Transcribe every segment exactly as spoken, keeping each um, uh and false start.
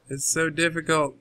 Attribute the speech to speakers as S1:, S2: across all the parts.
S1: It's so difficult.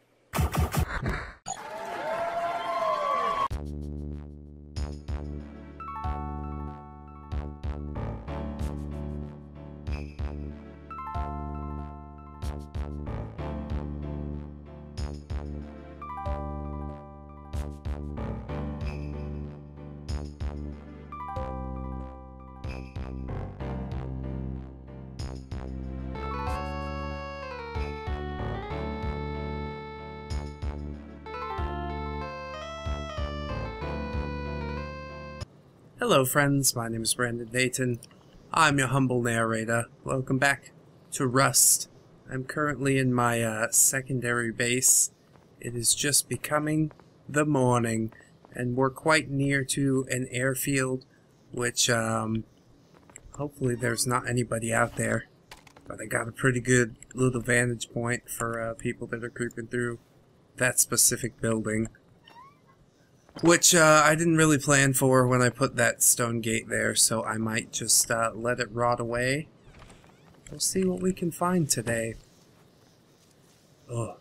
S1: Hello friends, my name is Brandon Dayton. I'm your humble narrator. Welcome back to Rust. I'm currently in my uh, secondary base. It is just becoming the morning, and we're quite near to an airfield, which um, hopefully there's not anybody out there. But I got a pretty good little vantage point for uh, people that are creeping through that specific building. Which uh, I didn't really plan for when I put that stone gate there, so I might just uh, let it rot away. We'll see what we can find today. Oh,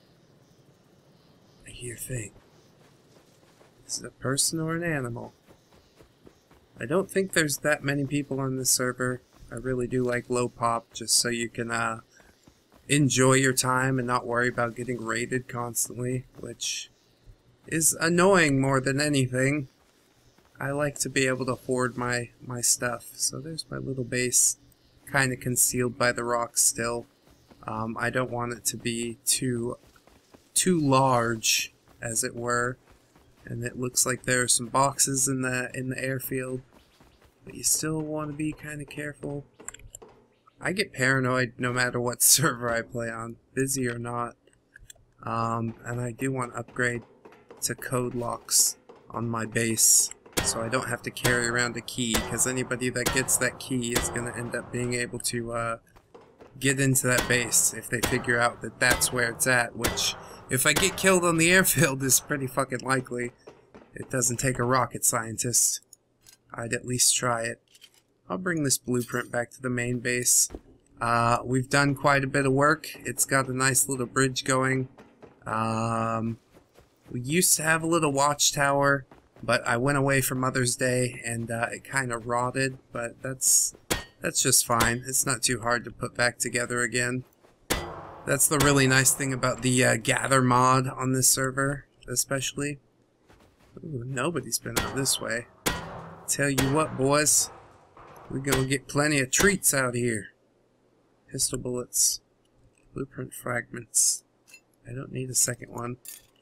S1: I hear a thing. Is it a person or an animal? I don't think there's that many people on this server. I really do like low pop, just so you can uh, enjoy your time and not worry about getting raided constantly, which is annoying more than anything. I like to be able to hoard my, my stuff. So there's my little base, kind of concealed by the rocks still. Um, I don't want it to be too, too large, as it were. And it looks like there are some boxes in the, in the airfield. But you still want to be kind of careful. I get paranoid no matter what server I play on, busy or not. Um, and I do want to upgrade to code locks on my base, so I don't have to carry around a key, because anybody that gets that key is going to end up being able to uh, get into that base if they figure out that that's where it's at, which, if I get killed on the airfield, is pretty fucking likely. It doesn't take a rocket scientist. I'd at least try it. I'll bring this blueprint back to the main base. Uh, we've done quite a bit of work. It's got a nice little bridge going. Um... We used to have a little watchtower, but I went away for Mother's Day and uh, it kind of rotted, but that's that's just fine. It's not too hard to put back together again. That's the really nice thing about the uh, gather mod on this server, especially. Ooh, nobody's been out this way. Tell you what, boys, we're gonna get plenty of treats out here. Pistol bullets, blueprint fragments. I don't need a second one.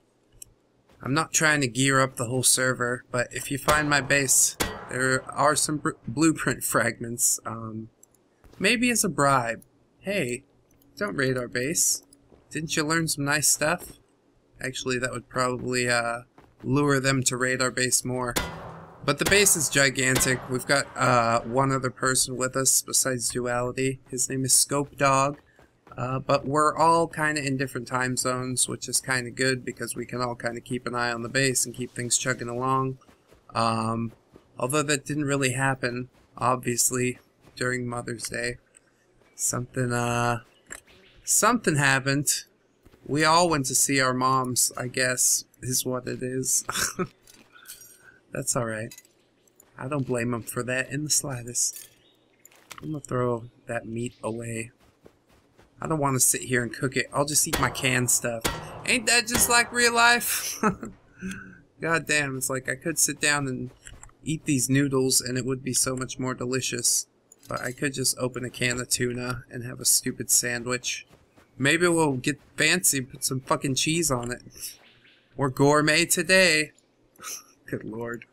S1: I'm not trying to gear up the whole server, but if you find my base, there are some blueprint fragments. Um, maybe as a bribe. Hey, don't raid our base. Didn't you learn some nice stuff? Actually, that would probably uh, lure them to raid our base more. But the base is gigantic. We've got uh, one other person with us besides Duality. His name is Scope Dog. Uh, but we're all kind of in different time zones, which is kind of good because we can all kind of keep an eye on the base and keep things chugging along. Um, although that didn't really happen, obviously, during Mother's Day. Something, uh, something happened. We all went to see our moms, I guess, is what it is. That's alright. I don't blame them for that in the slightest. I'm gonna throw that meat away. I don't want to sit here and cook it. I'll just eat my canned stuff. Ain't that just like real life? God damn, it's like I could sit down and eat these noodles and it would be so much more delicious. But I could just open a can of tuna and have a stupid sandwich. Maybe we'll get fancy and put some fucking cheese on it. We're gourmet today. Good lord.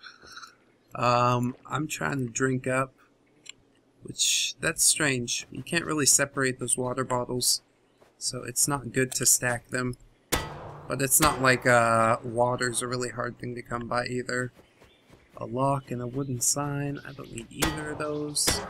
S1: Um, I'm trying to drink up. Which, that's strange. You can't really separate those water bottles, so it's not good to stack them. But it's not like uh, water's a really hard thing to come by either. A lock and a wooden sign. I don't need either of those.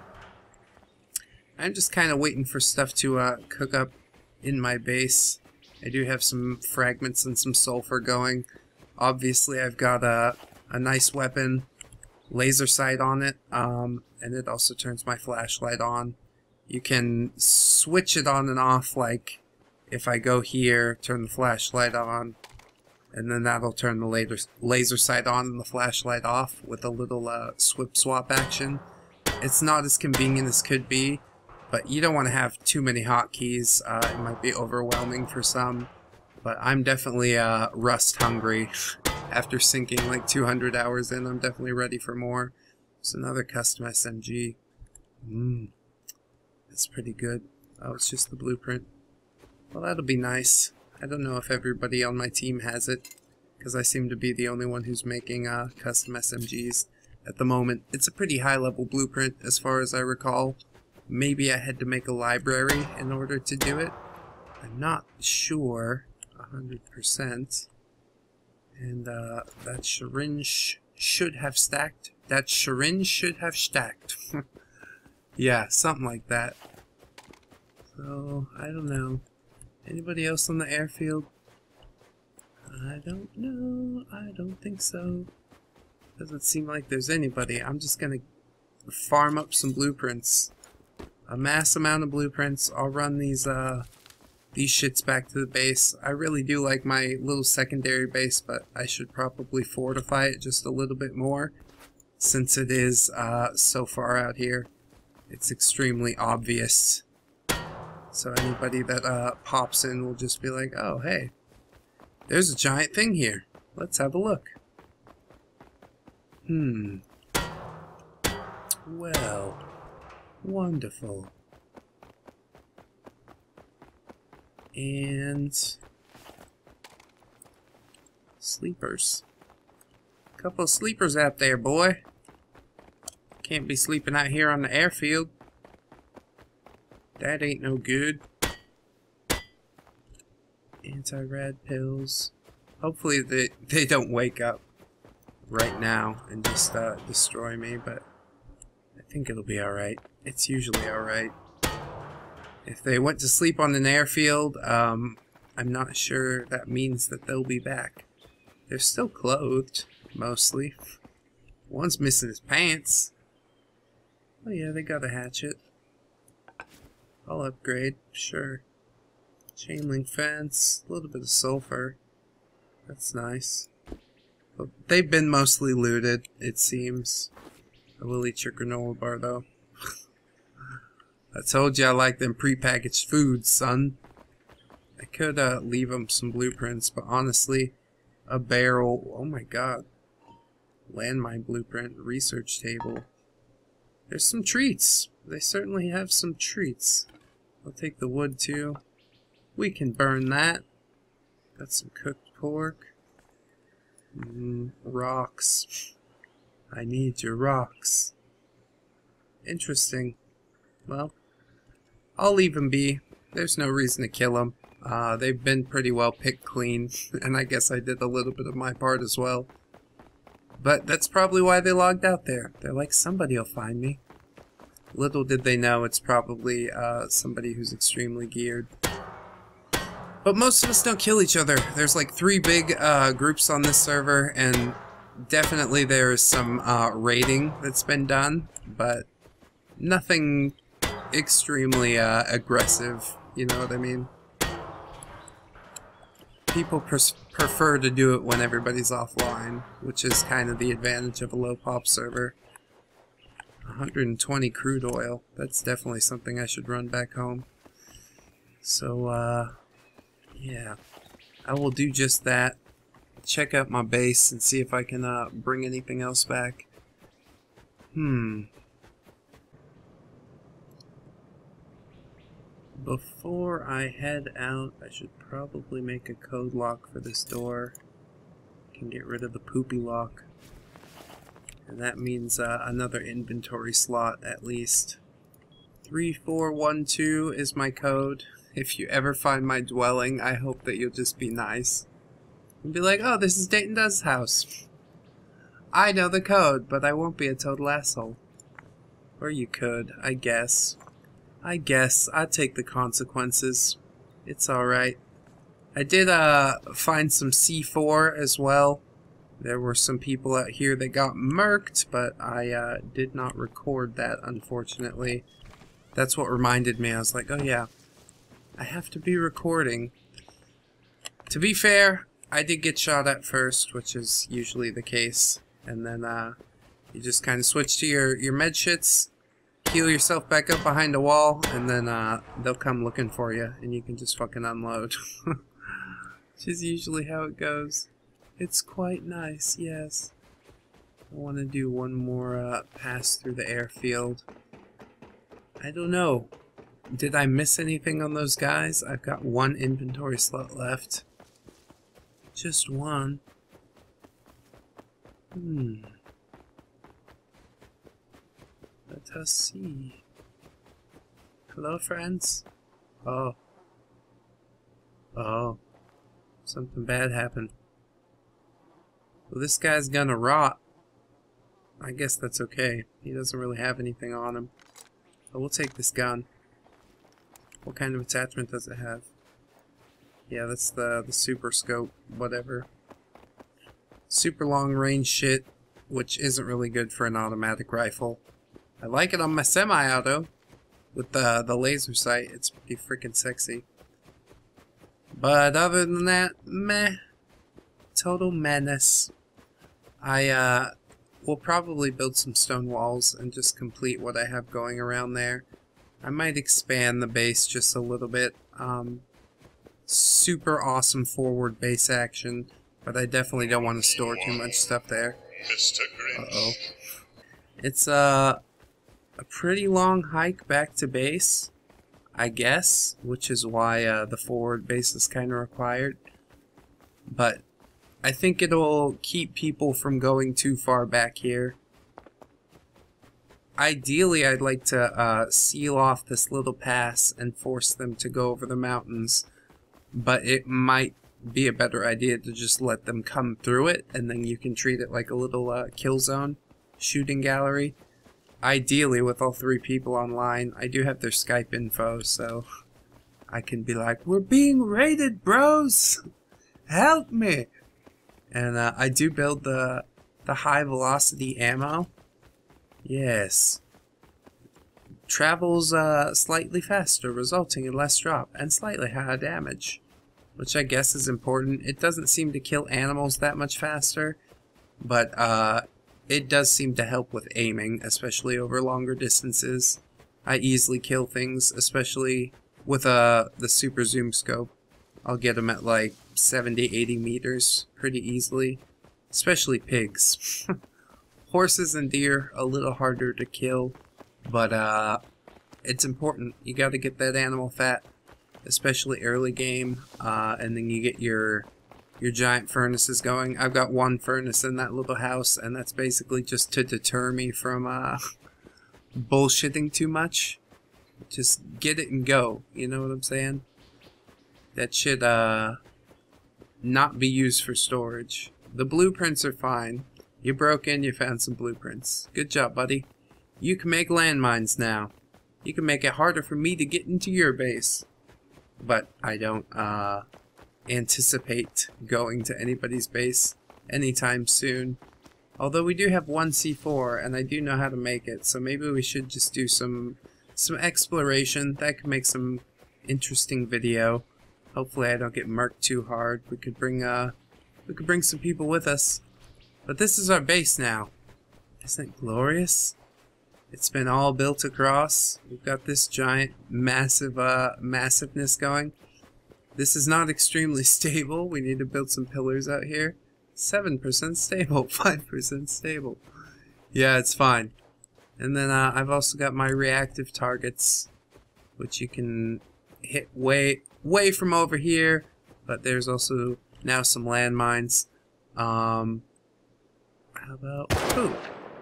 S1: I'm just kind of waiting for stuff to uh, cook up in my base. I do have some fragments and some sulfur going. Obviously, I've got a, a nice weapon. Laser sight on it, um, and it also turns my flashlight on. You can switch it on and off like if I go here, turn the flashlight on, and then that'll turn the laser, laser sight on and the flashlight off with a little uh, swip swap action. It's not as convenient as could be, but you don't want to have too many hotkeys. Uh, it might be overwhelming for some, but I'm definitely uh, rust hungry. After sinking like two hundred hours in, I'm definitely ready for more. It's another custom S M G. Mmm, that's pretty good. Oh, it's just the blueprint. Well, that'll be nice. I don't know if everybody on my team has it, because I seem to be the only one who's making uh, custom S M Gs at the moment. It's a pretty high-level blueprint, as far as I recall. Maybe I had to make a library in order to do it. I'm not sure, one hundred percent. And uh, that syringe should have stacked. That syringe should have stacked. Yeah, something like that. So, I don't know. Anybody else on the airfield? I don't know. I don't think so. Doesn't seem like there's anybody. I'm just gonna farm up some blueprints. A mass amount of blueprints. I'll run these uh these shits back to the base. I really do like my little secondary base, but I should probably fortify it just a little bit more since it is uh so far out here. It's extremely obvious. So anybody that uh pops in will just be like, oh hey, there's a giant thing here. Let's have a look. Hmm. Well, wonderful. And sleepers. Couple of sleepers out there, boy. Can't be sleeping out here on the airfield. That ain't no good. Anti-rad pills. Hopefully they, they don't wake up right now and just uh, destroy me, but I think it'll be alright. It's usually alright. If they went to sleep on an airfield, um, I'm not sure that means that they'll be back. They're still clothed, mostly. One's missing his pants. Oh yeah, they got a hatchet. I'll upgrade, sure. Chain link fence, a little bit of sulfur. That's nice. But they've been mostly looted, it seems. I will eat your granola bar, though. I told you I like them prepackaged foods, son. I could uh, leave them some blueprints, but honestly, a barrel... Oh my god. Landmine blueprint, research table. There's some treats. They certainly have some treats. I'll take the wood, too. We can burn that. Got some cooked pork. Mm, rocks. I need your rocks. Interesting. Well, I'll leave them be. There's no reason to kill them. Uh, they've been pretty well picked clean, and I guess I did a little bit of my part as well. But that's probably why they logged out there. They're like, somebody will find me. Little did they know it's probably uh, somebody who's extremely geared. But most of us don't kill each other. There's like three big uh, groups on this server, and definitely there is some uh, raiding that's been done, but nothing extremely uh, aggressive, you know what I mean? People pres prefer to do it when everybody's offline, which is kind of the advantage of a low pop server. one hundred twenty crude oil. That's definitely something I should run back home. So, uh, yeah. I will do just that. Check out my base and see if I can uh, bring anything else back. Hmm. Before I head out, I should probably make a code lock for this door. Can get rid of the poopy lock. And that means uh, another inventory slot at least. three four one two is my code. If you ever find my dwelling, I hope that you'll just be nice. And be like, oh, this is Dayton Does house. I know the code, but I won't be a total asshole. Or you could, I guess. I guess. I'd take the consequences. It's alright. I did uh, find some C four as well. There were some people out here that got murked, but I uh, did not record that, unfortunately. That's what reminded me. I was like, oh yeah, I have to be recording. To be fair, I did get shot at first, which is usually the case. And then uh, you just kind of switch to your, your med shits, heal yourself back up behind a wall, and then uh, they'll come looking for you, and you can just fucking unload. Which is usually how it goes. It's quite nice, yes. I want to do one more uh, pass through the airfield. I don't know. Did I miss anything on those guys? I've got one inventory slot left. Just one. Hmm. Let us see. Hello, friends? Oh. Oh. Something bad happened. Well, this guy's gonna rot. I guess that's okay. He doesn't really have anything on him. But we'll take this gun. What kind of attachment does it have? Yeah, that's the, the super scope, whatever. Super long range shit, which isn't really good for an automatic rifle. I like it on my semi-auto with the, the laser sight. It's pretty freaking sexy. But other than that, meh. Total menace. I uh, will probably build some stone walls and just complete what I have going around there. I might expand the base just a little bit. Um, super awesome forward base action, but I definitely don't want to store too much stuff there.
S2: Mister Grinch.
S1: Uh-oh. It's uh, a pretty long hike back to base, I guess, which is why uh, the forward base is kind of required. But I think it'll keep people from going too far back here. Ideally, I'd like to uh, seal off this little pass and force them to go over the mountains, but it might be a better idea to just let them come through it, and then you can treat it like a little uh, kill zone shooting gallery. Ideally, with all three people online. I do have their Skype info, so I can be like, we're being raided, bros! Help me! And uh, I do build the, the high velocity ammo. Yes. Travels uh, slightly faster, resulting in less drop and slightly higher damage. Which I guess is important. It doesn't seem to kill animals that much faster, but uh, it does seem to help with aiming, especially over longer distances. I easily kill things, especially with uh, the super zoom scope. I'll get them at like seventy, eighty meters pretty easily, especially pigs. Horses and deer, a little harder to kill, but uh, it's important. You got to get that animal fat, especially early game, uh, and then you get your your giant furnaces going. I've got one furnace in that little house, and that's basically just to deter me from uh, bullshitting too much. Just get it and go, you know what I'm saying? That should uh, not be used for storage. The blueprints are fine. You broke in, you found some blueprints. Good job, buddy. You can make landmines now. You can make it harder for me to get into your base. But I don't uh, anticipate going to anybody's base anytime soon. Although we do have one C four, and I do know how to make it, so maybe we should just do some some exploration. That could make some interesting video. Hopefully I don't get murked too hard. We could bring uh we could bring some people with us. But this is our base now. Isn't it glorious? It's been all built across. We've got this giant massive uh massiveness going. This is not extremely stable. We need to build some pillars out here. seven percent stable, five percent stable. Yeah, it's fine. And then uh, I've also got my reactive targets, which you can hit way way from over here, but there's also now some landmines. Um, how about, ooh,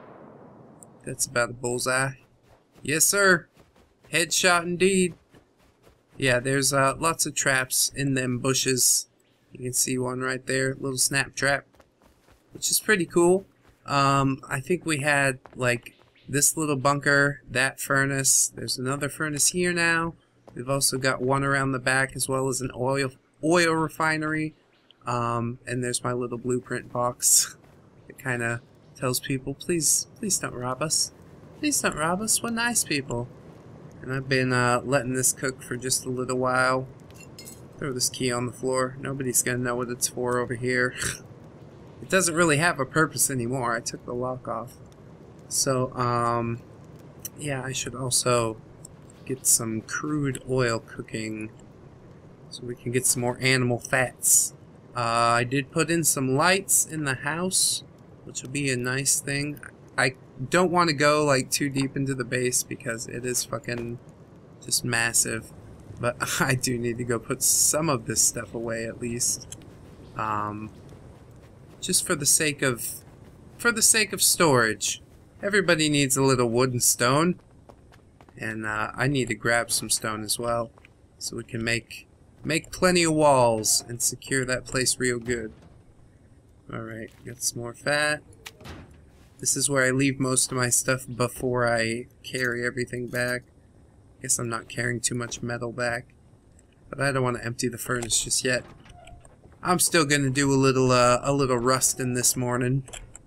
S1: that's about a bullseye. Yes, sir. Headshot indeed. Yeah, there's uh, lots of traps in them bushes. You can see one right there, little snap trap, which is pretty cool. Um, I think we had like this little bunker, that furnace. There's another furnace here now. We've also got one around the back, as well as an oil oil refinery. Um, and there's my little blueprint box. It kind of tells people, please, please don't rob us. Please don't rob us. We're nice people. And I've been uh, letting this cook for just a little while. Throw this key on the floor. Nobody's gonna know what it's for over here. It doesn't really have a purpose anymore. I took the lock off. So, um, yeah, I should also get some crude oil cooking so we can get some more animal fats. Uh, I did put in some lights in the house, which will be a nice thing. I don't want to go like too deep into the base because it is fucking just massive. But I do need to go put some of this stuff away at least. Um, just for the sake of, for the sake of storage. Everybody needs a little wood and stone. And uh, I need to grab some stone as well. So we can make, make plenty of walls and secure that place real good. Alright, got some more fat. This is where I leave most of my stuff before I carry everything back. Guess I'm not carrying too much metal back. But I don't want to empty the furnace just yet. I'm still gonna do a little uh, a little rusting this morning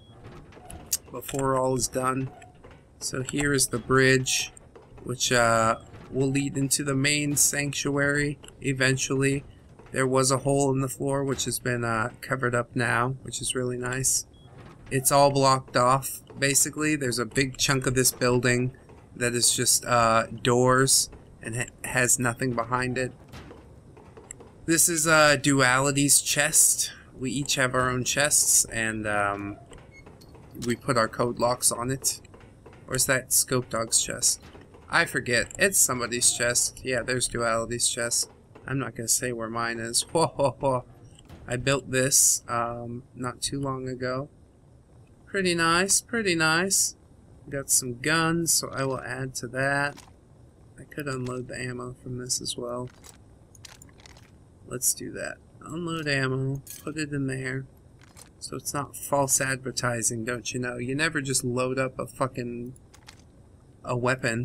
S1: before all is done. So here is the bridge, which uh, will lead into the main sanctuary eventually. There was a hole in the floor which has been uh, covered up now, which is really nice. It's all blocked off. Basically, there's a big chunk of this building that is just uh, doors and ha has nothing behind it. This is uh, Duality's chest. We each have our own chests, and um, we put our code locks on it. Or is that Scope Dog's chest? I forget. It's somebody's chest. Yeah, there's Duality's chest. I'm not gonna say where mine is. Whoa, whoa, whoa. I built this um, not too long ago. Pretty nice, pretty nice. Got some guns, so I will add to that. I could unload the ammo from this as well. Let's do that. Unload ammo, put it in there. So it's not false advertising, don't you know? You never just load up a fucking... a weapon.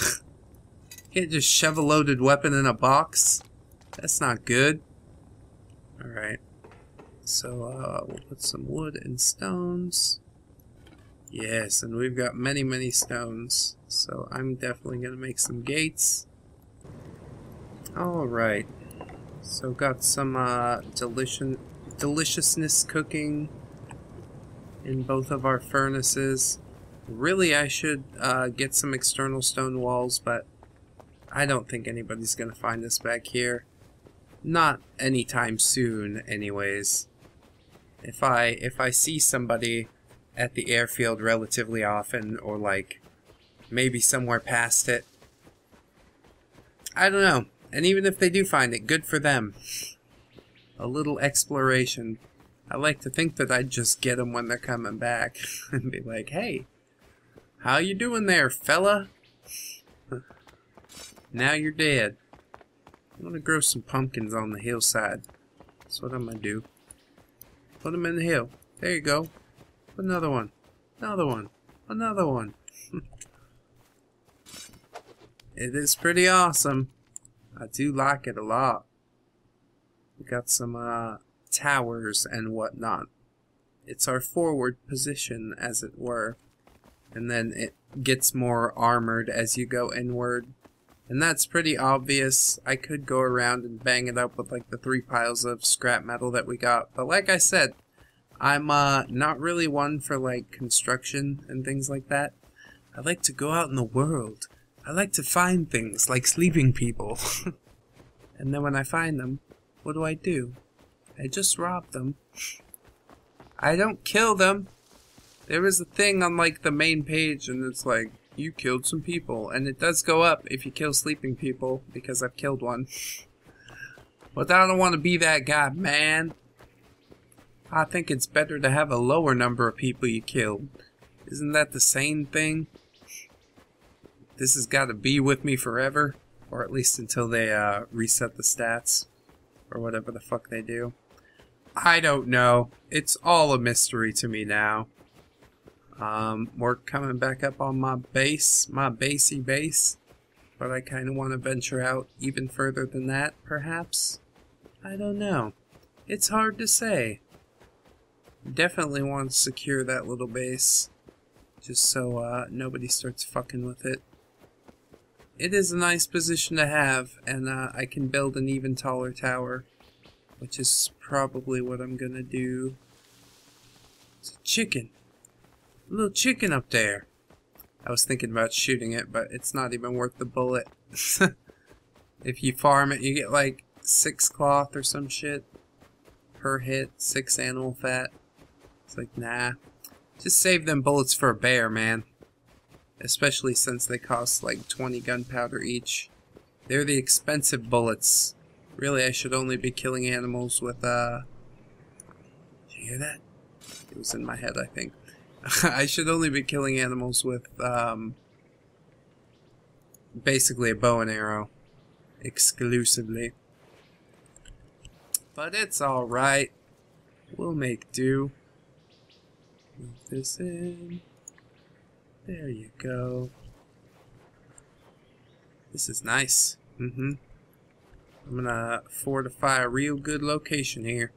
S1: You can't just shove a loaded weapon in a box. That's not good. Alright. So, uh, we'll put some wood and stones. Yes, and we've got many, many stones. So I'm definitely going to make some gates. Alright. So got some uh, delicious, deliciousness cooking in both of our furnaces. Really, I should uh, get some external stone walls, but I don't think anybody's going to find us back here. Not anytime soon, anyways. If I, if I see somebody at the airfield relatively often, or like maybe somewhere past it, I don't know. And even if they do find it, good for them. A little exploration. I like to think that I'd just get them when they're coming back and be like, hey, how you doing there, fella? Now you're dead. I'm gonna grow some pumpkins on the hillside. That's what I'm gonna do. Put them in the hill. There you go. Put another one. Another one. Another one. It is pretty awesome. I do like it a lot. We got some uh, towers and whatnot. It's our forward position, as it were. And then it gets more armored as you go inward. And that's pretty obvious. I could go around and bang it up with like the three piles of scrap metal that we got. But like I said, I'm uh, not really one for like construction and things like that. I like to go out in the world. I like to find things like sleeping people. And then when I find them, what do I do? I just rob them. I don't kill them. There is a thing on like the main page and it's like, you killed some people. And it does go up if you kill sleeping people, because I've killed one. But I don't want to be that guy, man. I think it's better to have a lower number of people you killed. Isn't that the same thing? This has got to be with me forever. Or at least until they uh, reset the stats. Or whatever the fuck they do. I don't know. It's all a mystery to me now. Um, we're coming back up on my base, my basey base, but I kind of want to venture out even further than that, perhaps? I don't know. It's hard to say. Definitely want to secure that little base, just so uh, nobody starts fucking with it. it is a nice position to have, and uh, I can build an even taller tower, which is probably what I'm gonna do. It's a chicken. A little chicken up there. I was thinking about shooting it, but it's not even worth the bullet. If you farm it, you get like six cloth or some shit per hit, six animal fat. It's like, nah. Just save them bullets for a bear, man. Especially since they cost like twenty gunpowder each. They're the expensive bullets. Really, I should only be killing animals with, uh... Did you hear that? It was in my head, I think. I should only be killing animals with, um... basically a bow and arrow. Exclusively. But it's alright. We'll make do. Move this in. There you go. This is nice. Mm-hmm. I'm gonna fortify a real good location here.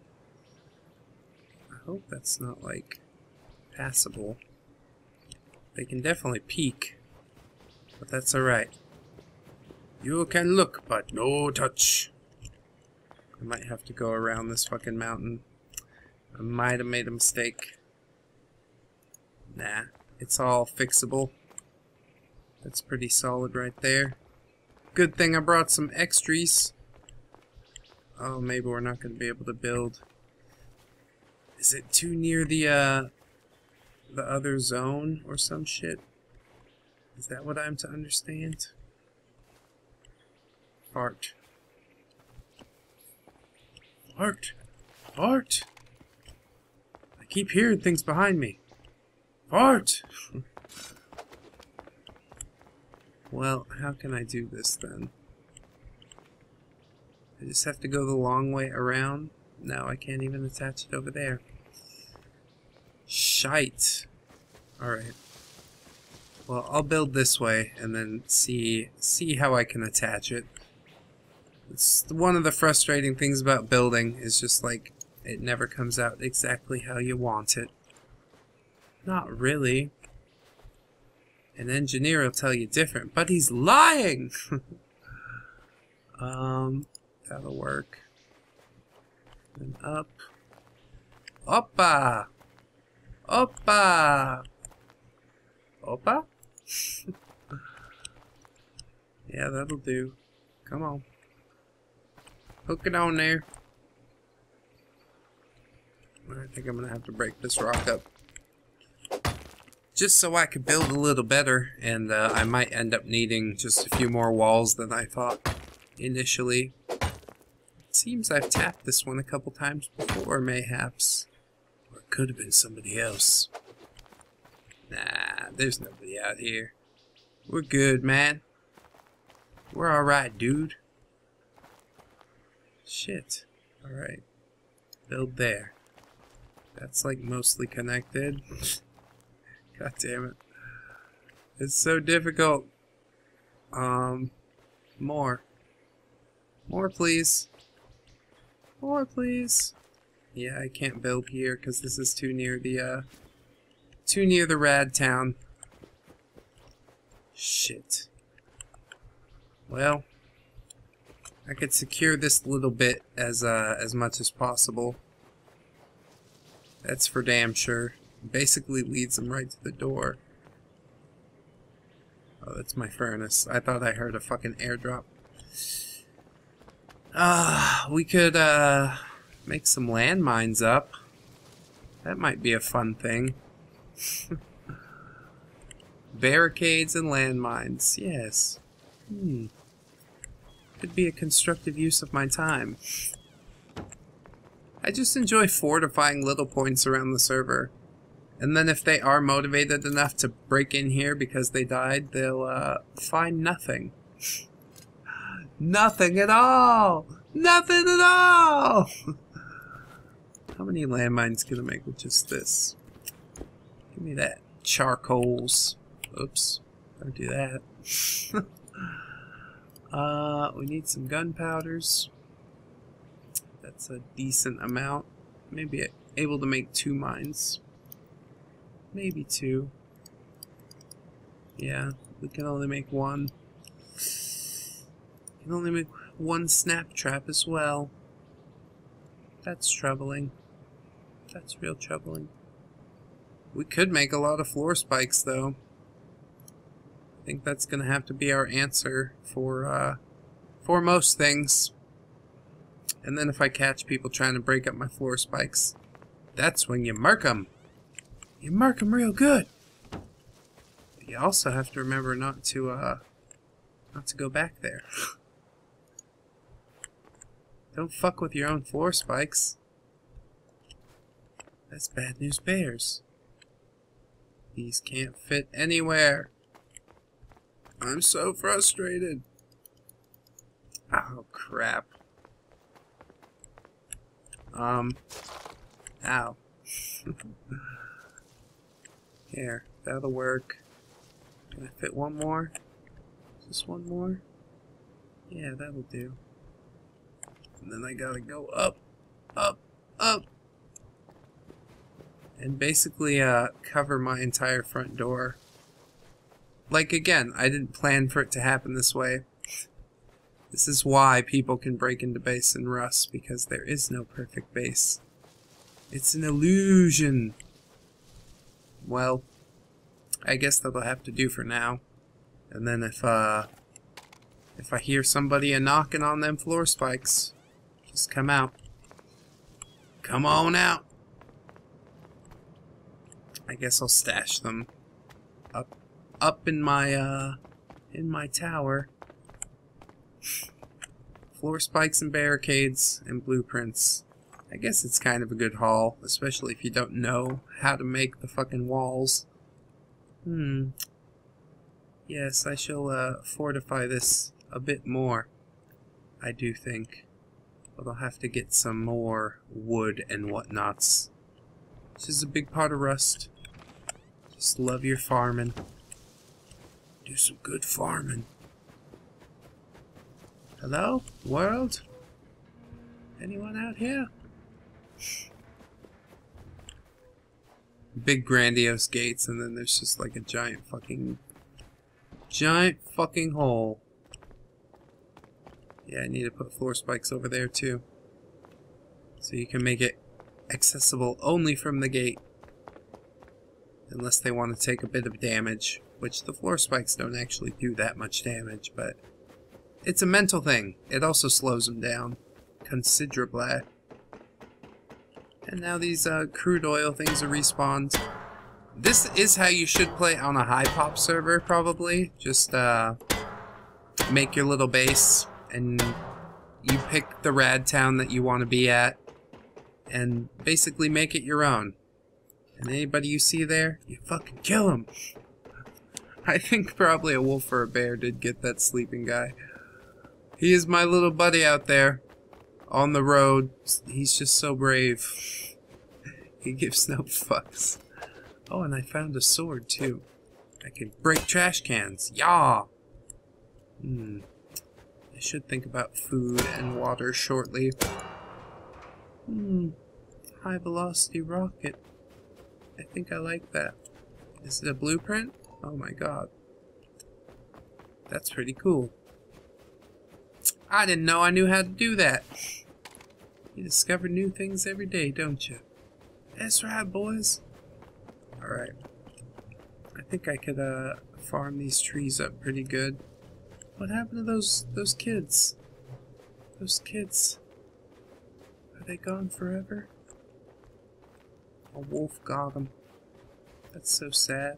S1: I hope that's not, like, passable. They can definitely peek. But that's alright. You can look, but no touch. I might have to go around this fucking mountain. I might have made a mistake. Nah, it's all fixable. That's pretty solid right there. Good thing I brought some extras. Oh, maybe we're not going to be able to build. Is it too near the, uh, the other zone or some shit? Is that what I'm to understand? Fart. Fart. Fart. I keep hearing things behind me. Fart. Well, how can I do this then? I just have to go the long way around. No, I can't even attach it over there. Shite. Alright. Well, I'll build this way and then see see how I can attach it. It's one of the frustrating things about building is just like it never comes out exactly how you want it. Not really. An engineer will tell you different, but he's lying! um, that'll work. Then up. Oppa! Oppa! Oppa? Yeah, that'll do. Come on. Hook it on there. I think I'm gonna have to break this rock up. Just so I could build a little better, and uh, I might end up needing just a few more walls than I thought initially. It seems I've tapped this one a couple times before, mayhaps. Or it could have been somebody else. Nah, there's nobody out here. We're good, man. We're alright, dude. Shit. Alright. Build there. That's like mostly connected. God damn it. It's so difficult. Um, more. More, please. More, please. Yeah, I can't build here because this is too near the, uh, too near the rad town. Shit. Well, I could secure this little bit as, uh, as much as possible. That's for damn sure. Basically leads them right to the door. Oh, that's my furnace. I thought I heard a fucking airdrop. Ah, uh, we could, uh, make some landmines up. That might be a fun thing. Barricades and landmines, yes. Hmm. Could be a constructive use of my time. I just enjoy fortifying little points around the server. And then if they are motivated enough to break in here because they died, they'll uh, find nothing. Nothing at all! Nothing at all! How many landmines can I make with just this? Give me that. Charcoals. Oops. Don't do that. uh, we need some gunpowders. That's a decent amount. Maybe able to make two mines. Maybe two. Yeah, we can only make one. You can only make one snap trap as well. That's troubling. That's real troubling. We could make a lot of floor spikes, though. I think that's gonna have to be our answer for, uh, for most things. And then if I catch people trying to break up my floor spikes, that's when you mark them. You mark them real good. But you also have to remember not to, uh, not to go back there. Don't fuck with your own floor spikes. That's bad news bears. These can't fit anywhere. I'm so frustrated. Oh, crap. Um, ow. Here, that'll work. Can I fit one more? Is this one more? Yeah, that'll do. And then I gotta go up, up, up. And basically, uh, cover my entire front door. Like, again, I didn't plan for it to happen this way. This is why people can break into base in Rust, because there is no perfect base. It's an illusion. Well, I guess that'll have to do for now. And then if, uh, if I hear somebody a knocking on them floor spikes, just come out. Come on out. I guess I'll stash them up, up in my, uh, in my tower. Floor spikes and barricades and blueprints. I guess it's kind of a good haul, especially if you don't know how to make the fucking walls. Hmm. Yes, I shall uh, fortify this a bit more, I do think. But I'll have to get some more wood and whatnots. This is a big part of Rust. Just love your farming. Do some good farming. Hello, world? Anyone out here? Big grandiose gates, and then there's just like a giant fucking... Giant fucking hole. Yeah, I need to put floor spikes over there too. So you can make it accessible only from the gate. Unless they want to take a bit of damage. Which the floor spikes don't actually do that much damage, but... It's a mental thing. It also slows them down considerably. And now these uh, crude oil things are respawned. This is how you should play on a high pop server, probably. Just uh, make your little base, and you pick the rad town that you want to be at, and basically make it your own. And anybody you see there, you fucking kill them. I think probably a wolf or a bear did get that sleeping guy. He is my little buddy out there on the road. He's just so brave. He gives no fucks. Oh, and I found a sword too. I can break trash cans. Yah! Hmm. I should think about food and water shortly. Hmm. High velocity rocket. I think I like that. Is it a blueprint? Oh my god. That's pretty cool. I didn't know I knew how to do that. You discover new things every day, don't you? That's right, boys. Alright. I think I could uh, farm these trees up pretty good. What happened to those those kids? Those kids. Are they gone forever? A wolf got them. That's so sad.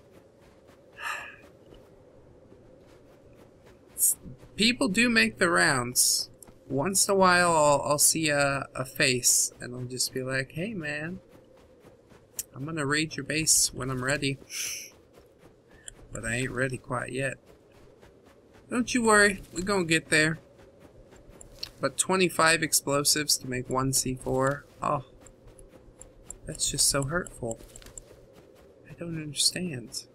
S1: It's, people do make the rounds. Once in a while, I'll, I'll see a, a face, and I'll just be like, hey man, I'm gonna raid your base when I'm ready. But I ain't ready quite yet. Don't you worry, we're gonna get there. But twenty-five explosives to make one C four, oh, that's just so hurtful. I don't understand.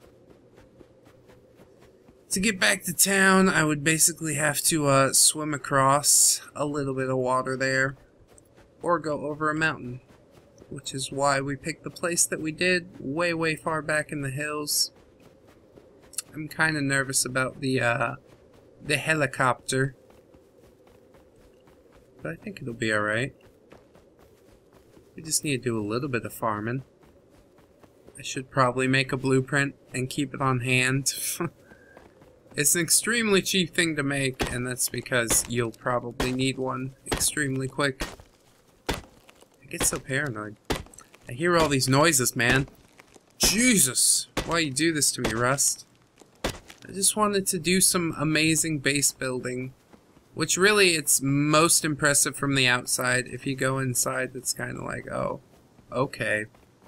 S1: To get back to town, I would basically have to uh, swim across a little bit of water there, or go over a mountain, which is why we picked the place that we did, way, way far back in the hills. I'm kind of nervous about the uh, the helicopter, but I think it'll be alright. We just need to do a little bit of farming. I should probably make a blueprint and keep it on hand. It's an extremely cheap thing to make, and that's because you'll probably need one extremely quick. I get so paranoid. I hear all these noises, man. Jesus! Why you do this to me, Rust? I just wanted to do some amazing base building. Which really, it's most impressive from the outside. If you go inside, it's kind of like, oh, okay.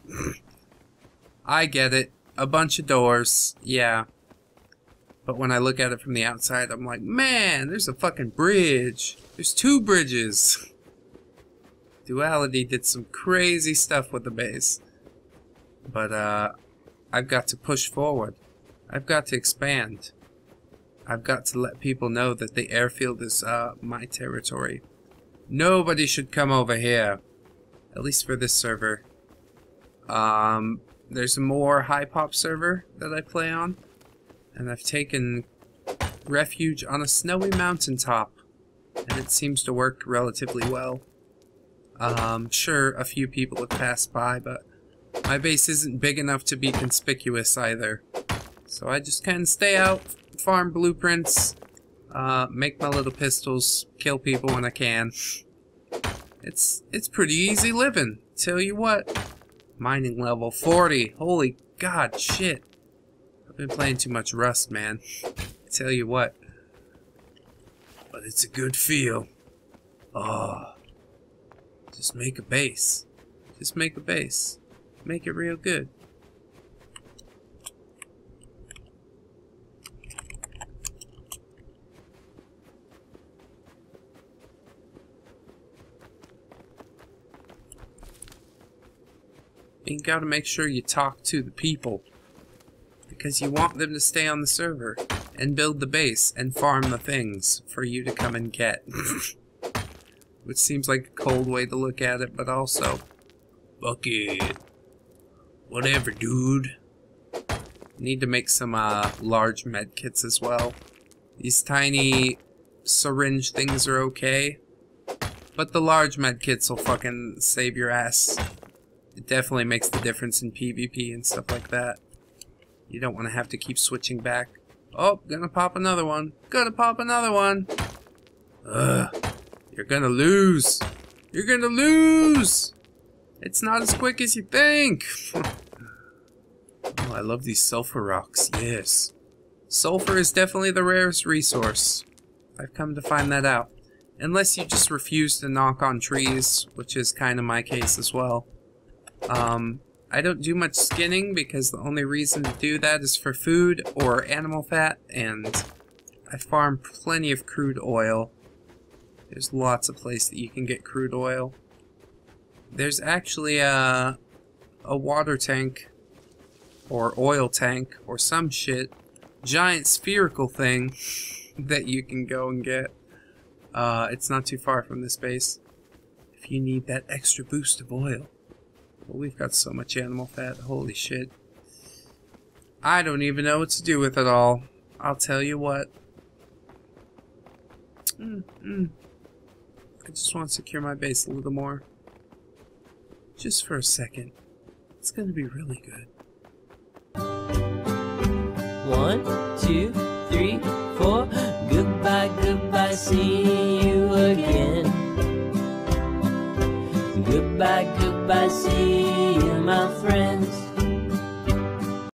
S1: I get it. A bunch of doors, yeah. But when I look at it from the outside, I'm like, man, there's a fucking bridge. There's two bridges. Duality did some crazy stuff with the base. But, uh, I've got to push forward. I've got to expand. I've got to let people know that the airfield is, uh, my territory. Nobody should come over here. At least for this server. Um... There's a more high-pop server that I play on, and I've taken refuge on a snowy mountaintop, and it seems to work relatively well. Um, sure, a few people have passed by, but my base isn't big enough to be conspicuous either. So I just kind of stay out, farm blueprints, uh, make my little pistols, kill people when I can. It's, it's pretty easy living, tell you what. Mining level forty. Holy god, shit. I've been playing too much Rust, man. I tell you what. But it's a good feel. Oh. Just make a base. Just make a base. Make it real good. You gotta make sure you talk to the people, because you want them to stay on the server and build the base and farm the things for you to come and get. Which seems like a cold way to look at it, but also, bucket, whatever, dude. Need to make some uh, large med kits as well. These tiny syringe things are okay, but the large med kits will fucking save your ass. It definitely makes the difference in PvP and stuff like that. You don't want to have to keep switching back. Oh, gonna pop another one. Gonna pop another one. Ugh. You're gonna lose. You're gonna lose. It's not as quick as you think. Oh, I love these sulfur rocks. Yes. Sulfur is definitely the rarest resource. I've come to find that out. Unless you just refuse to knock on trees, which is kind of my case as well. Um, I don't do much skinning because the only reason to do that is for food or animal fat, and I farm plenty of crude oil. There's lots of places that you can get crude oil. There's actually a, a water tank, or oil tank, or some shit, giant spherical thing that you can go and get. Uh, it's not too far from this base. If you need that extra boost of oil. Well, we've got so much animal fat, holy shit. I don't even know what to do with it all. I'll tell you what. Mm, mm. I just want to secure my base a little more. Just for a second. It's gonna be really good.
S2: One, two, three, four. Goodbye, goodbye, see you again. Goodbye, goodbye, see you, my friends.